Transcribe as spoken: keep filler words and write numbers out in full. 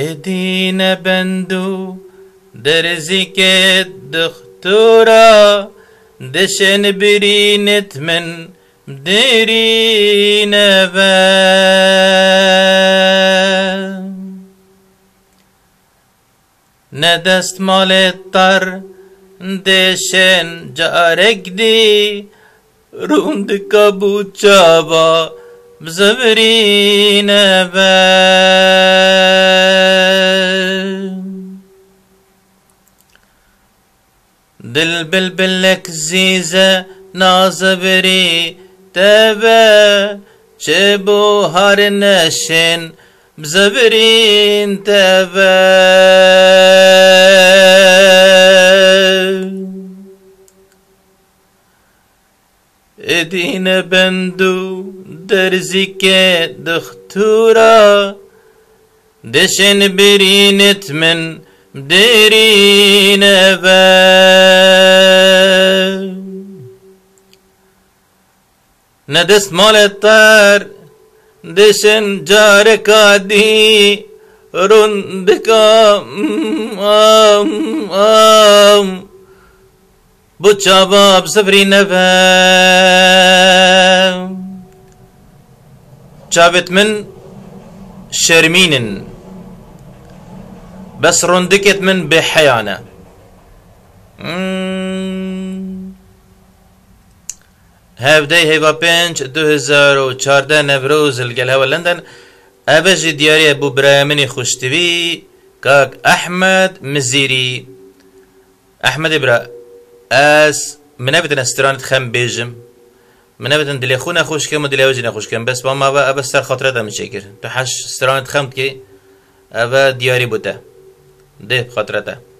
ادين بندو درزك الدكتورة دشن برينت من بديرين با ندست مال الطر دشن جارك دي روند كابوچابا بزبرين با دل بلبلك زيزة نازبري تبا شبو هار نشن بزبرين تبا ادين بندو درزك دختورا دشن برينت من بديرين با ندست مال الطار دشن جارك عدي رندك ام ام ام بوچابا بسفرين با شابت من شرمين بس رندكت من بحيانة هفدي هيبا بنج دو هزار و چارده نوروز القلهوة لندن ابج دياري ابو برامني خوشتوي كاك احمد مزيري احمد ابرا اس منابتن استرانت خم بيجم منابتن دلي خونا خوش كم ودلي وجنا خوش كم بس باما با ابا سر خاطرتا مشكر تو حش استرانت خمت كي ابا دياري بوتا ده بخاطرته